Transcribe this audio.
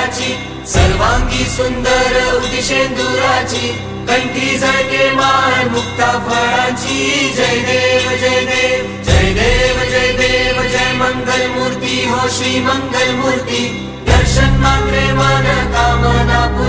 वयाची, सर्वांगी सुंदर उदिशेंदुराची, कंठी झळके माळ मुक्ता फळाची। जय देव जय देव जय देव जय देव जय मंगल मूर्ती हो श्री मंगल मूर्ती, दर्शन मात्रे मन कामना